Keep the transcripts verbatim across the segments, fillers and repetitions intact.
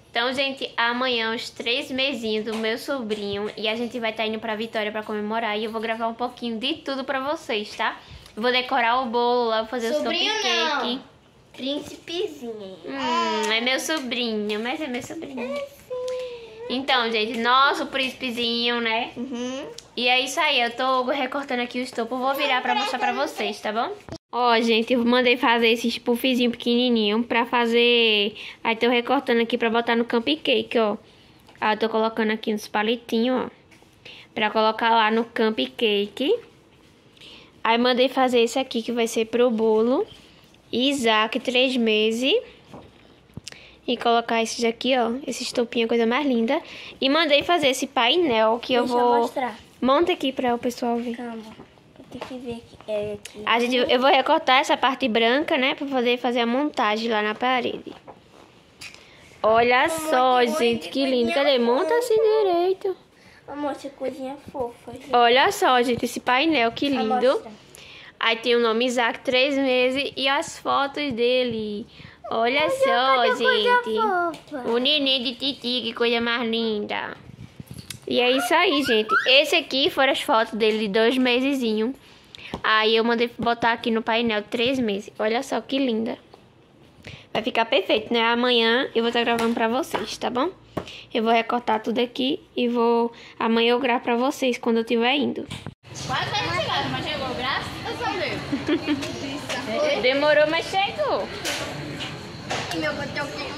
Então, gente, amanhã os três mesinhos do meu sobrinho e a gente vai estar indo pra Vitória pra comemorar e eu vou gravar um pouquinho de tudo pra vocês, tá? Vou decorar o bolo lá, vou fazer sobrinho os cupcake. Não. Príncipezinho. Hum, é meu sobrinho, mas é meu sobrinho. Então, gente, nosso príncipezinho, né? Uhum. E é isso aí, eu tô recortando aqui o estopo, vou virar pra mostrar pra vocês, tá bom? Ó, gente, eu mandei fazer esses puffzinho pequenininho pra fazer... Aí tô recortando aqui pra botar no cupcake, ó. Aí eu tô colocando aqui nos palitinhos, ó. Pra colocar lá no cupcake. Aí mandei fazer esse aqui que vai ser pro bolo. Isaac, três meses. E colocar esses aqui, ó. Esse estopinho, coisa mais linda. E mandei fazer esse painel que eu Deixa vou... eu mostrar. Monta aqui pra o pessoal ver. Calma. Eu tenho que ver aqui. É aqui. A gente, eu vou recortar essa parte branca, né? Pra poder fazer a montagem lá na parede. Olha só, gente, que lindo. Cadê? Monta assim direito. Amor, essa coisinha fofa, gente. Olha só, gente, esse painel, que lindo. Mostra. Aí tem o nome Isaac, três meses, e as fotos dele. Olha só, gente. O neném de Titi, que coisa mais linda. E é isso aí, gente. Esse aqui foram as fotos dele de dois mesezinho. Aí eu mandei botar aqui no painel três meses. Olha só que linda. Vai ficar perfeito, né? Amanhã eu vou estar gravando pra vocês, tá bom? Eu vou recortar tudo aqui e vou... Amanhã eu gravo pra vocês quando eu estiver indo. Quase vai chegar, mas chegou, graças a Deus. Demorou, mas chegou. E meu cotoquinho.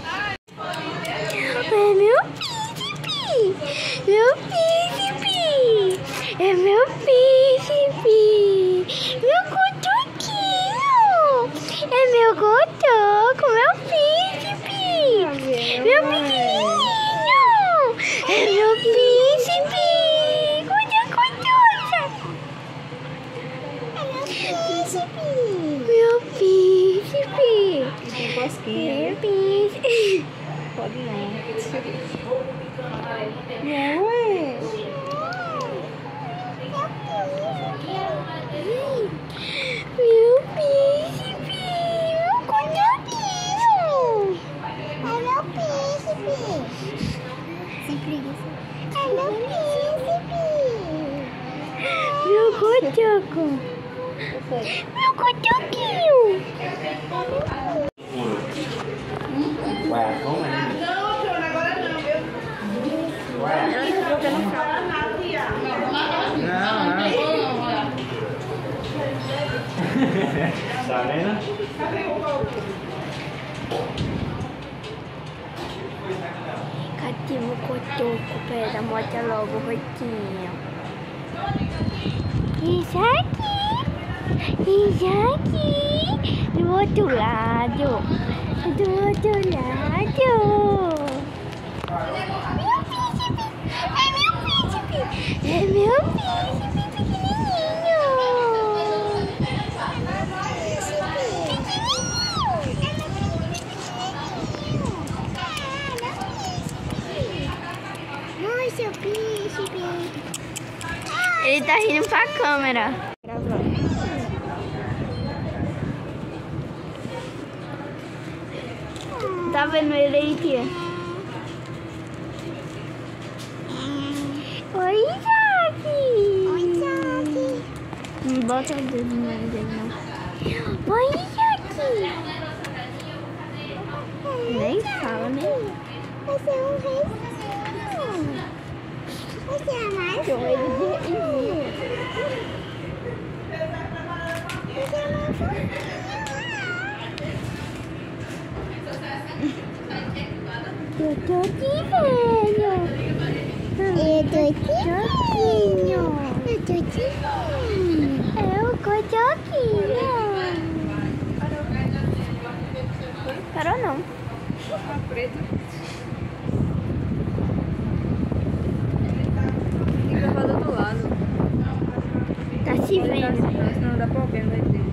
É meu príncipe! Meu príncipe! É meu príncipe! Meu cotoquinho! É meu cotoco, meu príncipe! Meu pequenininho! É meu príncipe! Cuida, cuida! É meu príncipe! Meu príncipe! Tem cosquinha. Meu príncipe! Pode não. Não é? Meu príncipe! Meu cotoquinho! É meu príncipe! Sem preguiça. É meu príncipe! Meu cotoco! Meu cotoquinho! Ué, como é? Não, não. Tá vendo? Cadê meu cotoco? Pera, mostra logo o rostinho. Isso aqui! Isso aqui! Do outro lado! Do outro lado! Meu príncipe! É meu príncipe! É meu príncipe pequenininho! Nossa, príncipe! Ele tá rindo pra câmera. Tá vendo ele aí, tia? Oi, Isaac! Oi, Isaac. Não bota o dedo no nariz dele, não. Oi, Isaac! Nem fala, nem. Você é um reizinho! Você é mais Chama ele de reizinho. Você é mais fofinho! Eu tô aqui, velho! Eu tô aqui, velho! Eu tô aqui, velho! É o cotoquinho! Parou não. Tá preto. Tem que gravar do outro lado. Tá se vendo. Senão dá problema dele.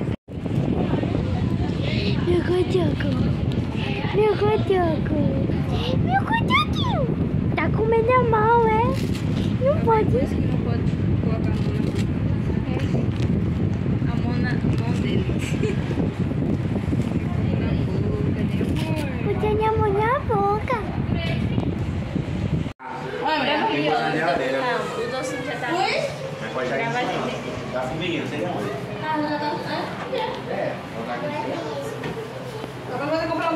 Meu cotoco! Meu cotoco! Meu cotoquinho! Tá comendo a mão, é? Não pode. Por isso que não pode colocar a mão na, a mão na mão dele. Na boca, né? Botando a mão na boca.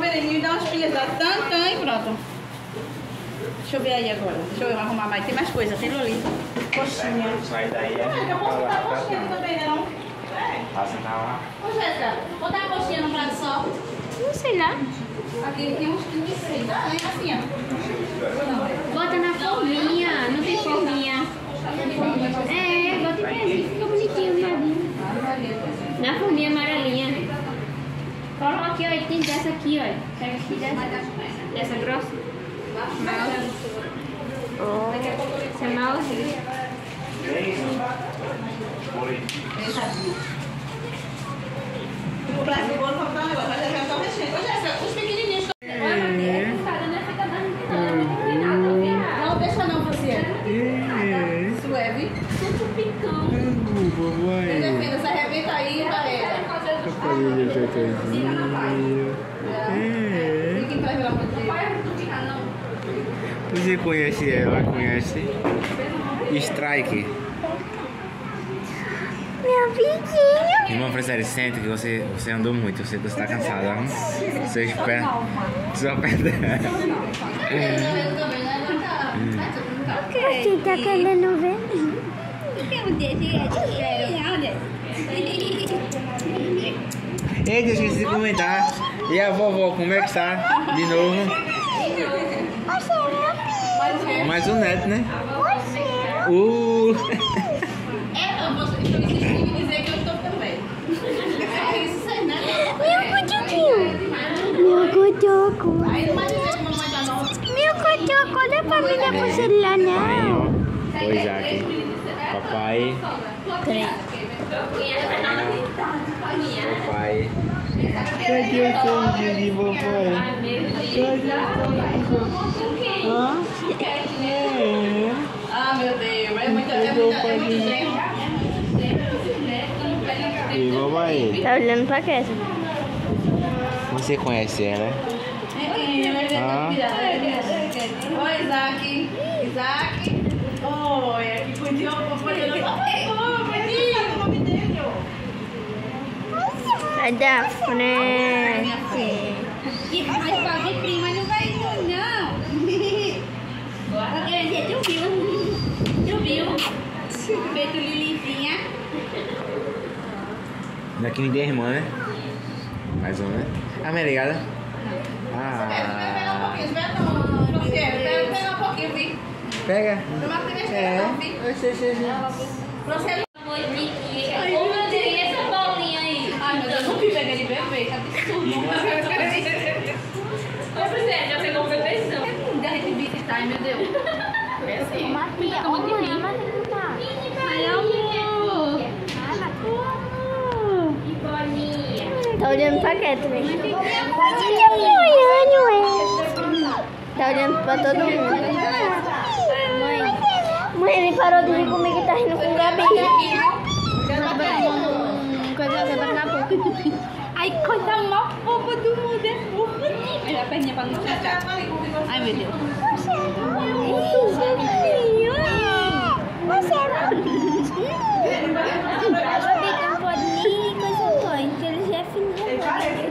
Pereninho, dá umas pilhas da tan, tan e pronto. Deixa eu ver aí agora. Deixa eu arrumar mais. Tem mais coisa, tem ali. Coxinha. Sai daí é. Eu posso botar coxinha também, né? Não? Passa na lá. Ô, Jéssica, botar a coxinha no prato só. Não sei lá. Aqui tem uns trinta e seis. Ah, é assim, ó. Bota na forminha. Não tem forminha. É, bota em pezinho. Fica bonitinho, viadinho. Na forminha amarelinha. Coloca aqui, ó. E tem dessa aqui, ó. Pega aqui dessa. Dessa grossa. Mouse. Oh. Essa é mouse. O braço do bolo faltar um negócio, mas já estão mexendo. Ô, Jéssica, os pequenininhos. Não, deixa não, você. Suave. Super picão. Defenda, se arrebenta aí, carrega. Fica em trás pela mão dele. Você conhece ela? Conhece? Strike. Meu biquinho. Irmã Francine, sente que você, você andou muito, você está cansada. Não? Você espera. Só perde. Você tá querendo ver? Ei, eu esqueci de comentar. E a vovó, como é que está? De novo? Você é meu filho. Mais um neto, né? Você. Uh! É, eu vou dizer que eu estou também. É isso aí, né? Meu cutuquinho. Meu cutuco. Aí não vai dizer que mamãe tá não. Meu cutuco, olha pra mim na pro celular, não. Oi, Jaque. Papai. Papai. Cadê o sorriso de papai? Cadê o sorriso? Hã? É. Ah, meu Deus, é muita, é muita, é muita gente. E papai? Tá olhando pra quê? Você conhece ela? Ah. Oi, Isaac. Isaac. Oi, que cuidou, papai. Oi, menino, o nome dele, ó. Sai da frente. Mas fazer prima não vai isso, não. Porque você tu viu? Tu viu? Feito Lilizinha. Daqui ninguém é irmã, né? Mais uma, né? Ah, minha ligada? Espera, espera um Ah. pouquinho, espera não. Espera, espera um pouquinho, vi. Pega. Toma que deixa É. não, vi. Você Ô, meu Deus, e essa bolinha aí? Ai, meu Deus, não vi pegar de bebê, que absurdo. Ô, Priscila, já pegou um bebezão. Da gente visita, ai meu Deus. É assim. Matia, ô mãe, a Matia não tá. Ai, amor. Que bolinha. Tá olhando pra quê também? Tá me olhando, é. Tá olhando pra todo mundo. Mãe, mãe, ele parou de rir comigo e tá rindo com o Gabi. Ai, coisa mal fofa do mundo, é fofa. Olha a perninha pra não ficar. Ai, meu Deus. Você é bonitinho. Você é bonitinho. Gabi não pode nem coisa boa, então ele já é fininho.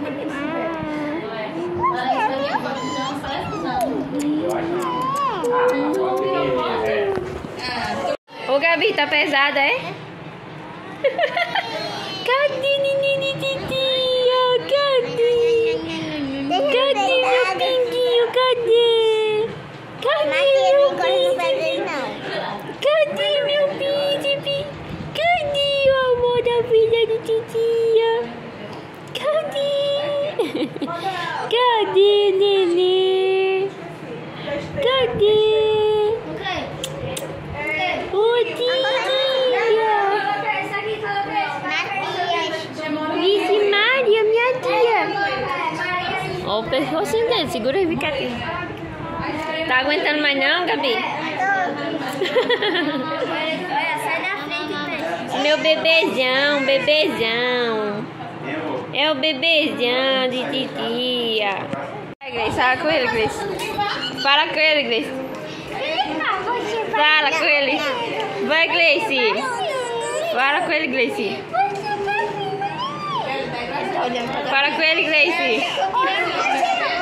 Ô, Gabi, tá pesada, é? Cadê, neném, titia? Cadê? Cadê meu pinguinho? Cadê? Cadê meu príncipe? Cadê meu príncipe? Cadê o amor da filha de titia? Cadê? Cadê, neném? Cadê? Ô, tia! Vixe Maria, minha tia! Ó, o pescocinho dele, segura aí, fica aqui. Tá aguentando mais não, Gabi? Olha, sai da frente, Meu bebezão, bebezão. É o bebezão de titia. Vai, Grace, fala com ele, Grace. Fala com ele, Grace. Fala com ele. Vai, Grace. Fala com ele, Grace. Fala com ele, Grace.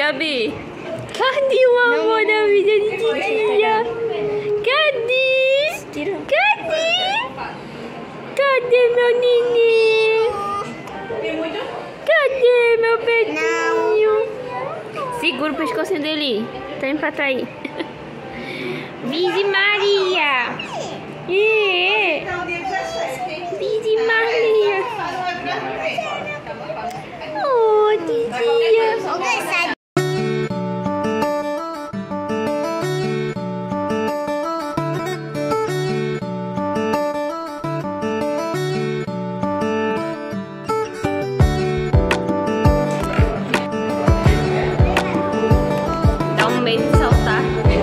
Gabi? Cadê o amor da vida de titia? Cadê? Cadê? Cadê meu neném? Cadê meu pedinho? Segura o pescocinho dele. Tá indo pra trás. Virgem Maria. É. Virgem Maria. Oh, titia. Dá um medo de saltar.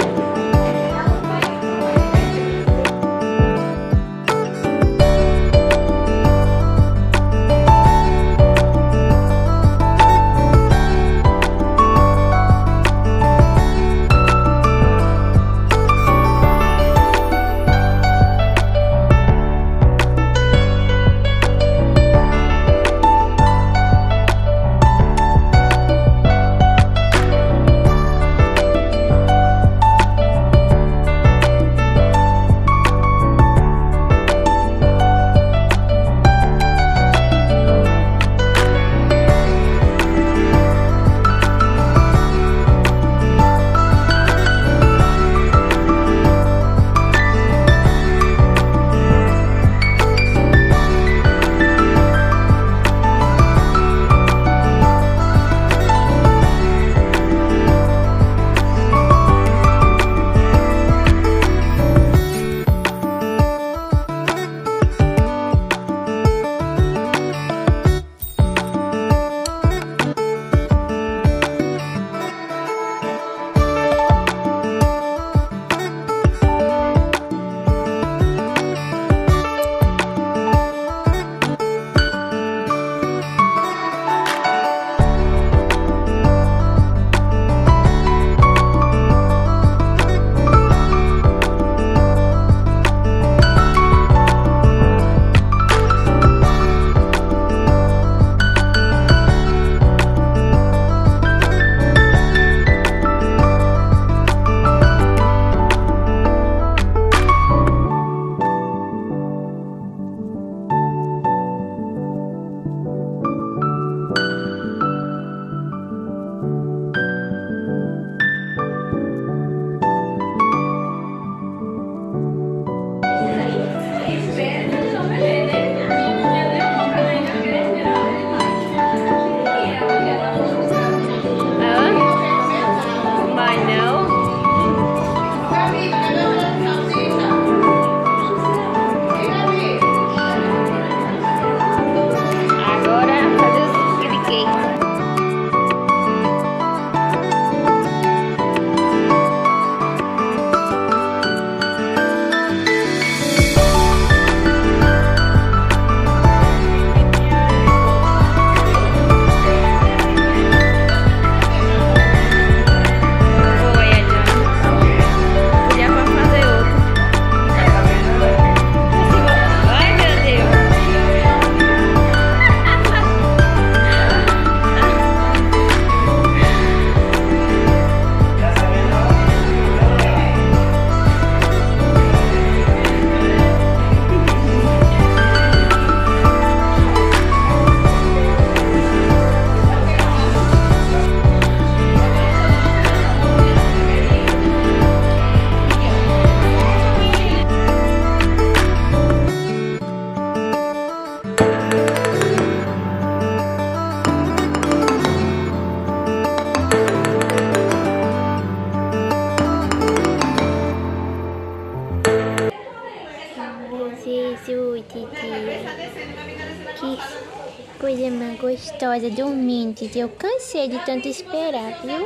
Que coisa mais gostosa, dormindo, Titi. Eu cansei de tanto esperar, viu?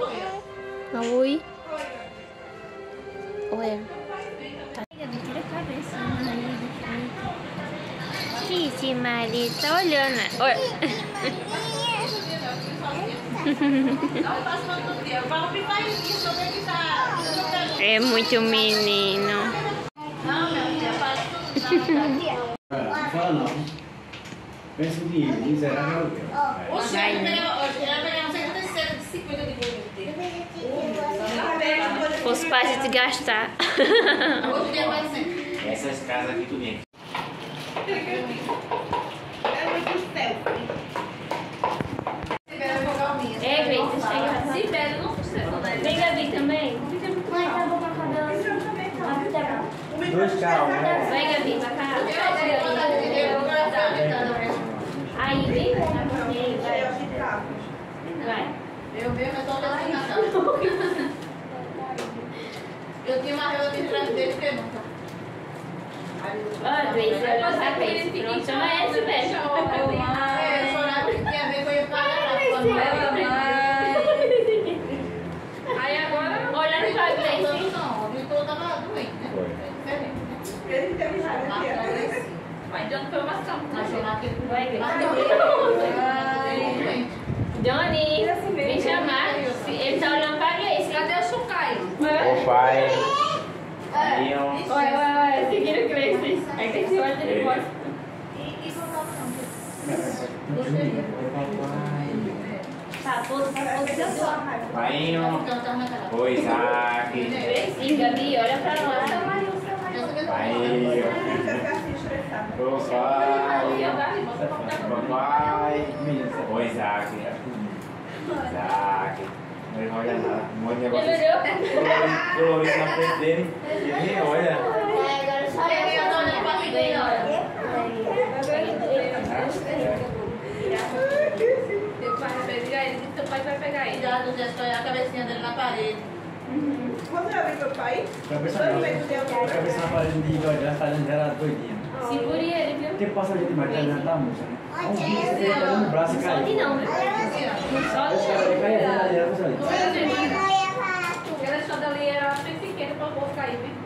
Oi. Olha. Tira a cabeça, Titi, Maria, tá olhando. Olha. É muito menino. Não fala não. Pensa em dinheiro, miserável. Oxe, eu pegar, eu pegar, eu pegar, não sei quantas cenas de cinquenta de bolo. fosse pra gente gastar. Essas casas aqui tudo bem. É, Grace, chega. Se pega, não funciona, né? Vem, Gabi, também. Mãe, acabou pra cabelo. Dois carros, né? Vai, Gabi, pra cá. Aí, vem pra cá, vai. Vai. Eu mesmo, eu tô olhando. Eu tinha uma rua de trás dele que nunca. Ó, Grace, vai passar com esse. Não chama esse, velho. É, eu chorava que tinha a ver com eu pagar. Aí agora, olhando pra Grace. Não, o Vitor tava doente, né? É diferente. Vai, Johnny, foi uma ação. Vai, Johnny, vem chamar. Ele tá olhando pra Grace. Cadê o Chucai? Ô pai. Aí, ó. Olha, olha, olha. Seguindo o Grace. Aí tem que olhar de fora. Tá, todos, tá, todos. Pai, ó. Ô Isaac. E Gabi, olha pra lá. Pai, ó. Ô pai. Papai. Ô Isaac. Isaac. Ele não olha nada. Um monte de negócio. Ele olhou? Colorido na frente dele. Ele nem olha. É, agora só eu tô olhando pra ninguém, olha. Teu pai vai pegar ele, teu pai vai pegar ele. Já do gesto a cabecinha dele na parede. Quando eu vi meu pai, Cabeça todo não. mês eu tenho A cabeça na parede de já fazendo ela doidinha. Segure ele, viu? Porque passa a gente mais tarde da música, né? Um bicho que ele pegando no braço e caiu. Solte não, viu? Solte Ele caiu ali, ela ali. Aquela chota ali era bem pequena pra o povo cair, viu?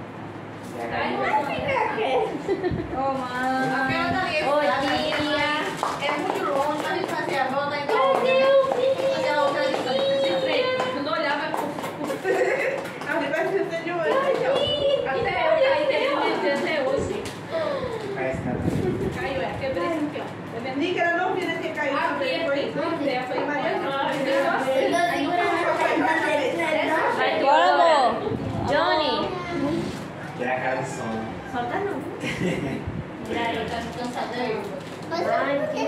Ô, mãe. Aquela dali é Ô, cidade, tia. é muito longe, a gente fazia a volta e então. Fazer a outra distância. Quando olhava, a gente vai ser de hoje. até eu caí dele até hoje. Cai esse cara. Caiu, é. Quebrei isso aqui, ó. Tá vendo? Níquera não vi, né? Que caiu Aqui, também. aqui. Foi. Não tem, foi Maria. Vai, Bora, amor. Johnny. Que é a cara de sono. Solta não. Tira aí. Tá cansadão. Ai, que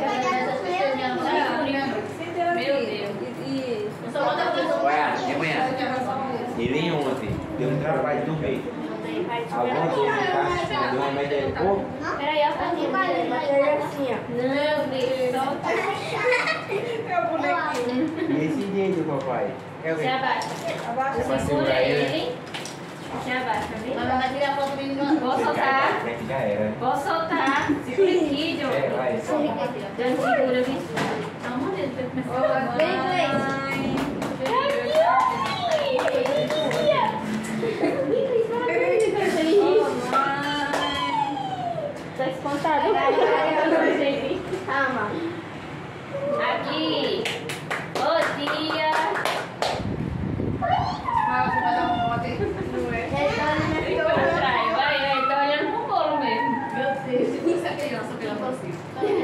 Meu Deus. Eu só vou dar uma Olha, de manhã. Ele ontem deu um trabalho do meio. Alguns dias ele tá assistindo uma média de pouco. Peraí, ó, Fernanda. assim, ó. Não, Deus, solta. É o bonequinho. E esse dedo, papai? É o Se abaixa. Abaixa. Pra Segura segurar ele, né? ele. Se abaixa, viu? Mas vai tirar foto do menino. Vou Se cai soltar. pra frente já era. Vou soltar. Segura aqui, É, Johnny. vai, solta. Johnny, segura, viu? Dá uma dedo pra ele começar a Vem, Grace. Tá espantado. Calma. Aqui. Ô, tia. Ah, você vai dar uma foto aí? Vem pra trás. Vai, vai. Tá olhando pro bolo mesmo. Meu Deus, isso é criança pela você.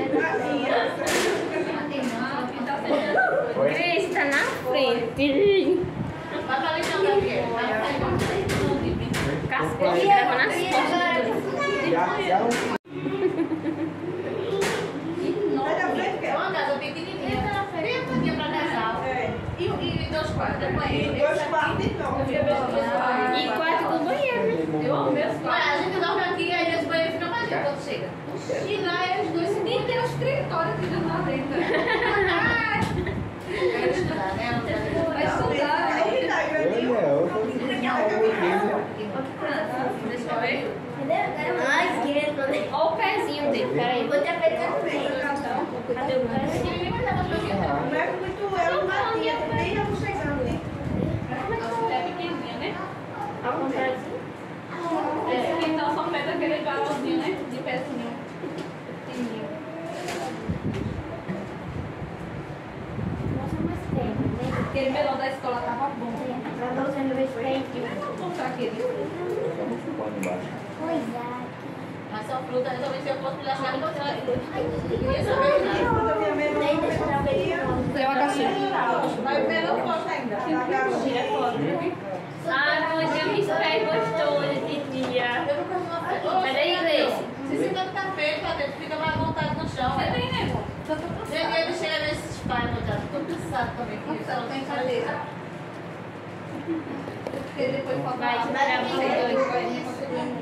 Oi? Cris, tá na frente. Vai pra lição da Guilherme. Cascou, gravou nas costas. Já, já. Sai da frente, que É é. uma casa pequenininha. Bem apadinha pra casal. É. E, e dois quartos, é banheiro. Dois quartos então. E quarto com banheiro. Eu amo meus quartos. Olha, a gente dorme aqui, aí esse banheiro fica mais lindo quando chega. E lá é os dois, nem tem os escritórios aqui dentro lá dentro. Quero estudar, né? Vai estudar. Aí tá, grandinho. Deixa eu ver. Ai, que Olha o pezinho dele, peraí. vou te apertar também. Cadê o pezinho? Não é muito eu, Maria. Nem eu vou chegando. É pequenininha, né? Ao contrário. Esse aqui então só fez aquele valorzinho, né? De pezinho. Pequenininho. Aquele melão da escola tava bom. Vamos comprar aquele. Mas só fruta, talvez se eu fosse me achar, eu queria saber nada. Tem uma caixinha. Mas o melão posso ainda. Tira foto, viu? Ah, não, eu me espero gostoso de dia. Peraí, Gleice. Se esse canto tá feio, tá dentro, fica mais à vontade no chão. Você tem, né, irmão? Gente, ele chega nesses pais, meu Deus. Tô cansado também. Que ela tem cadeira. Porque depois falta Vai, tirar você dois.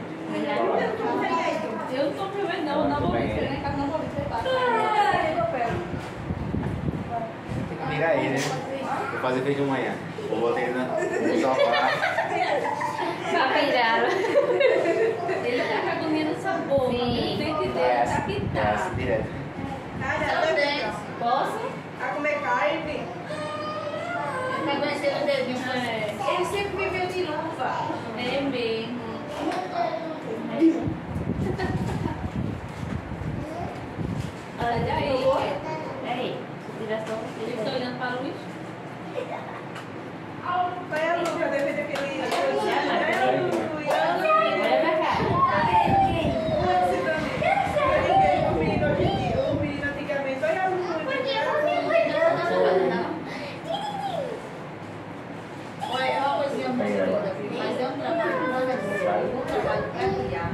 Eu não tô primeiro, não. Não vou ver. Se em casa, não vou ver. Você passa. Tem que mirar aí, né? Vou fazer feijão amanhã. Vou botar ele no sofá. Só viraram. Ele tá com a agonia no sabor. Sim. Tem que ver, Vai tá assim, vai pintado. assim direto. Ah, já Seus tô dentes. Posso? a comer carne. Tá conhecendo o dedinho. É. Ele sempre viveu de luva. É mesmo. Olha aí. Peraí. Vira só Ele você. tá olhando para o lixo. Vai a Luca, deve ter aquele... Olha pra cá. O menino hoje em dia, o menino antigamente, olha a Luca. Olha, é uma coisinha muito boa, mas é um trabalho que não é sério. Um trabalho que é criar.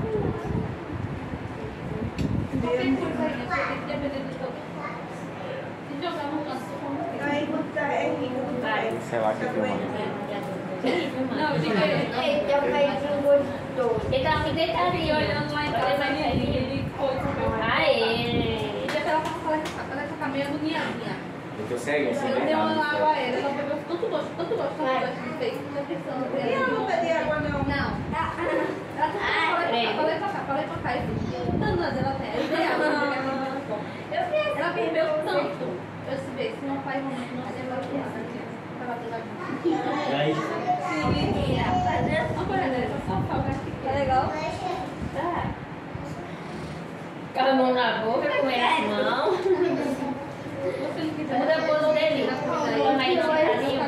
Qualquer coisa aí, você tem que depender do todo. Se jogar no canto, como que Aí quando tá é rico, vai. Sei lá que é filmando. não, diga aí. Eita, peidinho gostoso. Ele tá me Ele deitadinho. olhando lá em casa, ele, ele foi com o meu Aê. E já ela falou que ela tá meio agoniadinha. Eu tô cego, assim, Eu dei uma deitado. água a ela, ela bebeu tanto gosto, tanto gosto, tanto gosto de fez, não tô pensando E a dela. Luca de água não? Não. Ela tá falei pra cá, falei pra cá, e fiz. Tantas ela tem, eu dei água, ela quer mais bom. Ela bebeu tanto. Eu se vê, se não faz um momento, não sei agora o que é. Tava toda E aí? Sim. Uma coisa dessa, só falta aqui. Tá legal? Tá. Com a mão na boca, com as mãos. Você não quiser. Muda a pose dele. Toma aí, deitadinho.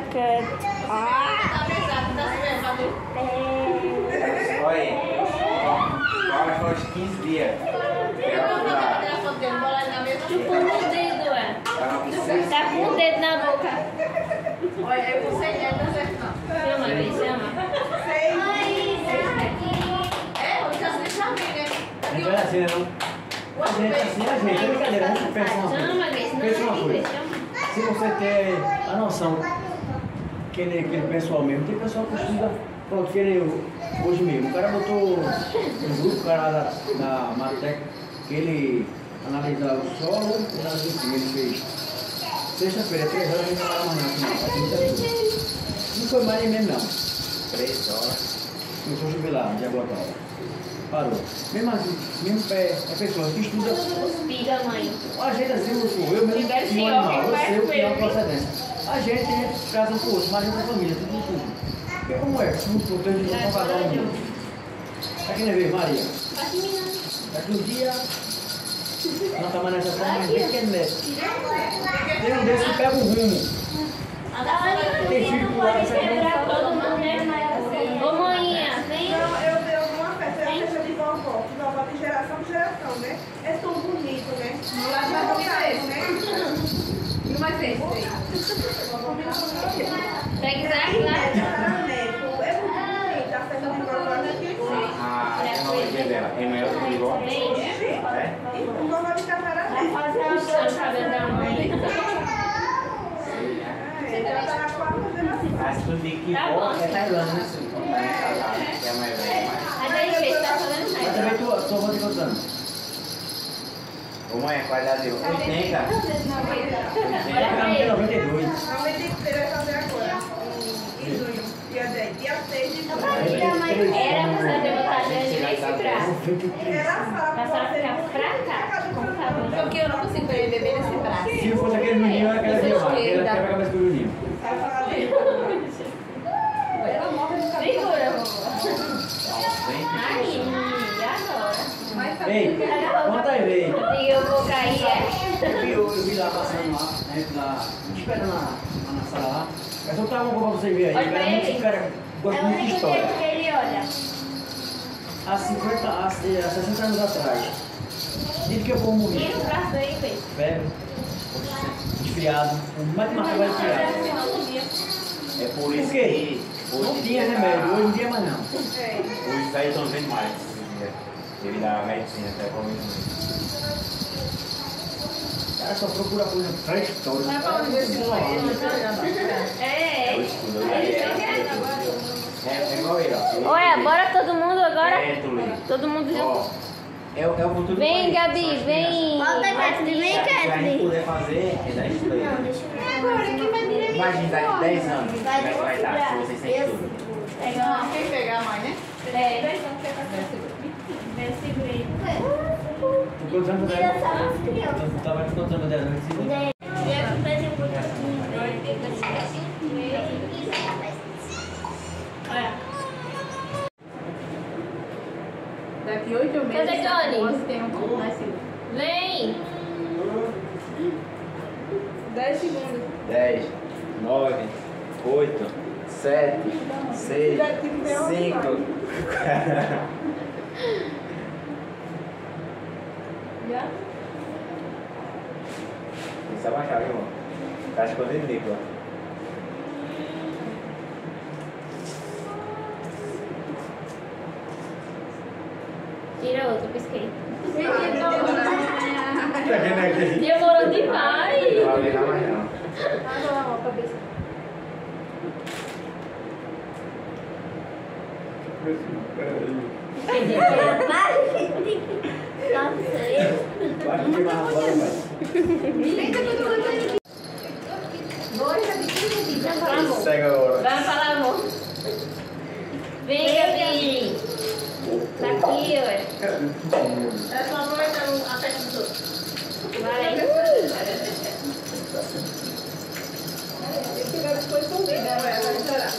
Tá pesado, tá se vendo? Olha, agora foi uns quinze dias. Eu Ela vou foi botar lá. a telefone dele, vou lá na mesa. Chupa o dedo, é. Ela com seis Tá com o dedo na boca. Olha, eu vou sem ela, não certo não. Chama, Gleice, chama. Seis. É, eu já sei chamei, né? Não é assim, né, não? A gente é assim, a gente, é brincadeira, a gente pensa uma coisa. Chama, Gleice. Não, Pensa uma não, coisa. Gleice, chama. Se você ter a noção que ele, aquele pessoal mesmo, tem pessoal que estuda, pronto, que ele, hoje mesmo, o cara botou um grupo, o cara lá da, da Matec, que ele analisava o solo e analisava o que ele fez. Sexta-feira, três horas, a gente trabalha amanhã, faz muita coisa. Não foi mais nem mesmo, não. três horas. Começou a chover lá, no Jaguatão. Parou. Mesmo assim, mesmo pé, é pessoa que estuda. Espiga, mãe. A gente assim, eu sou eu mesmo Libera que esse um animal, homem, eu vai sei o que é uma comer. procedência. A gente tem casa um pro outro, mas a gente é família, tudo tudo. Porque como é? Tudo por Deus de novo, cada um. Aqui não é ver, Maria. Daqui um dia, não está mais nessa forma, mas vê que é neto. Tem um desses que pega um rumo. Tem filho pro lado, sai Quebrar todo mundo, né? Ô, manhinha, vem. Não, eu dei alguma festa, é a festa de vovó. De vovó de geração em geração, né? É tão bonito, né? Lá vai voltar, né? E mais esse aí. Pega Isaac lá. Casamento. É muito bonito a festa de vovó aqui. Ah, é a nova dia dela. Emael do Ligó. É? E o vovó de casamento. Puxando o cabelo da mãe. Ela tá na quarta geração. Mas tu diz que Tá pô, bom. é Tailândia, né? É a mais velha. Mas aí, gente, tá fazendo Mas nada. também tua tua avó de quantos anos? Ô mãe, qual a idade deu? oitenta. Olha pra ele. noventa e dois. Realmente tem que ter vai fazer agora. Em junho. Dia dez. Dia seis de junho. Era pra você ter botado ele nesse braço. noventa e três. Ela fala Pra senhora ficar pra cá. Com o cabelo. Porque eu não consigo ver bebê nesse braço. Se fosse aquele menino, era aquela de lá. Ele quebra a cabeça do menino. Ela morre de cabelo. Segura. Vem. Aí, e agora? Mas tá Ei, conta aí, vem. E eu vou cair, é? Eu vi, eu vi lá passando lá, né, lá, esperando na, lá na sala lá. Mas eu tava com pra você ver aí. Olha O cara pra é muito, ele. cara, gosta É o muito de único história. tempo que ele olha. Há cinquenta, há, há sessenta anos atrás. Desde que eu vou morrer. Tira o braço aí, vê. Febre, resfriado, o mais que marcava era resfriado. É por isso Por quê? que Não tinha remédio, hoje em dia mais não. É. Hoje isso aí estão vendo mais. Devido à medicina, até provavelmente. O cara só procura coisa pré-histórica. Vai pra onde esse moleque? É. É o estudo. É igual ele, ó. Olha, bora todo mundo agora. É, Tulio. Todo mundo junto. Ó, é, o- é o futuro do Vem, país. Gabi, São as vem. crianças. Volta, Kathleen, vem, Se a gente Kathleen. puder fazer, é dar isso aí. Agora, quem vai direito? Imagina daqui dez anos, como é que vai estar se vocês têm tudo. Não, quem pegar a mãe, né? É. Quantos anos você estava com quantos anos dela? Daqui oito meses. Cadê Johnny? Você tem um pouco nascido. Vem. dez segundos. dez, nove, oito, sete, seis, cinco. Já? Isso é baixar, irmão. Tá escondendo Nicola. Tira outro, pisquei. Tá vendo aqui? Demorou Não demais. vai ligar mais não. Água na mão, cabeça. Vai que mais agora, vai. Segue agora. Vai falar, amor. Vem, Gabi. Tá aqui, ué. É só aproveitando a festa dos outros. Vai. Se tiver depois comigo, né? Vai chorar.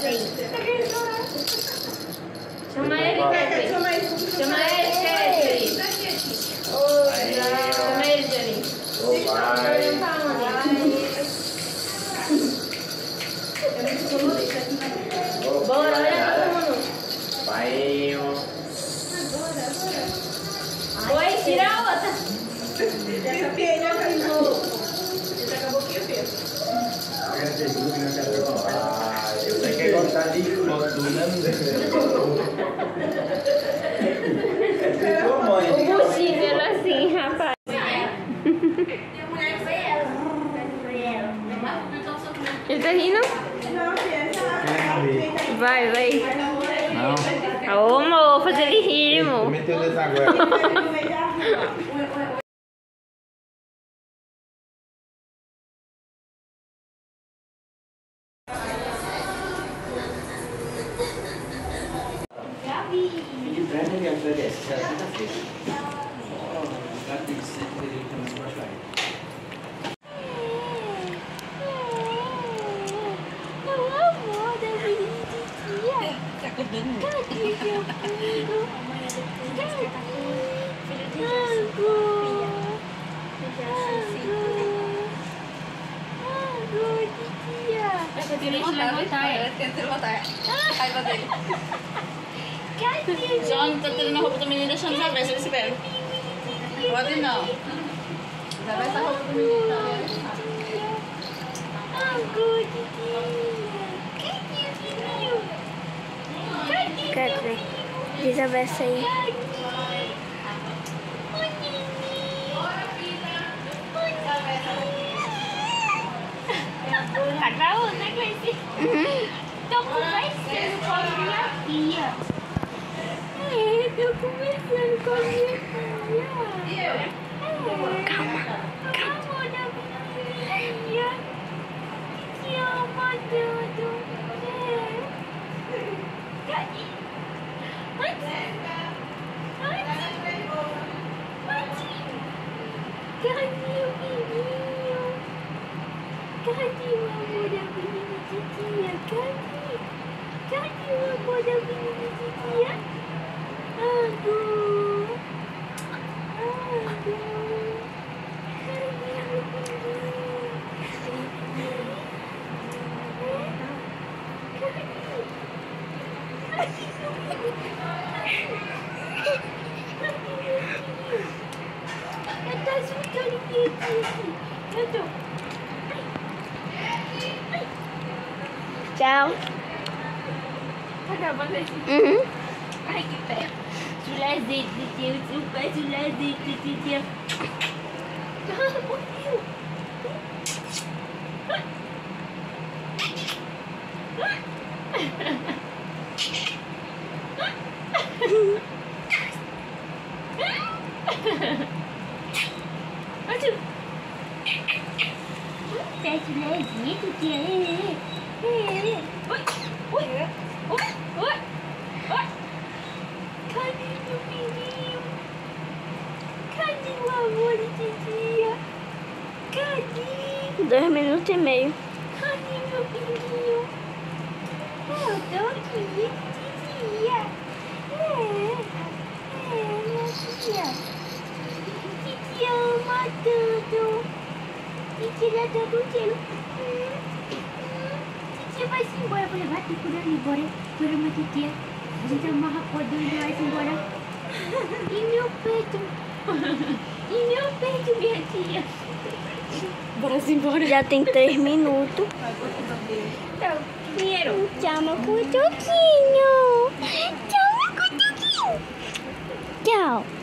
Chama ele, Kathleen. Chama isso. Chama ele, Kathleen. Chama ele, Johnny. Ô, pai. Bora, olha todo mundo. Painho. Oi, tira a outra. Ah, eu sei que ele gosta de foto, né? É tua mãe. O possível assim, rapaz. Ele tá rindo? Não, essa. Vai, vai. Não. Ô, amor, fazer ele rir, amor. Meteu o dedo agora. De breve ele agradece, será quinta-feira. O cara tem que ser dele no Spotify. Tenta levantar. A raiva dele. Johnny tá tirando a roupa do menino e deixando já ver se ele se bebe. Pode não. Já vai essa roupa do menino também. Kathleen, diz a versa aí. Tá gravando, né, Cleice? Tô conversando com a minha tia. É, tô conversando com a minha tia. E eu? Calma, calma, da minha tia. Te ama tudo. Cadê? Cadê? Cadê o menino? Cadê o amor da menina de tia? Cadê? Cadê o amor da menina de tia? Amor. Amor. Cadê o eu tô ficando aqui. Eu tô. Tchau. gravando isso? Uhum. Ai, que pé. Chulezito, tio. Super chulezito, tio. Ah, morreu. Pé chulezito, tia. Oi, oi, oi, oi, oi. Cadê meu filhinho? Cadê o amor de tia? Cadê? Dois minutos e meio. Cadê meu filhinho? Eu tô aqui, tia. É, é, minha tia. Tia ama tudo. Tia tá curtindo. Hum, hum. Tia vai se embora. Vou levar tudo por ali embora. Por uma tia. A gente amarra podendo e vai se embora. E meu peito. E meu peito, minha tia. Bora se embora. Já tem três minutos. Então, dinheiro. Tchau, meu cutuquinho. Tchau, meu cutuquinho. Tchau.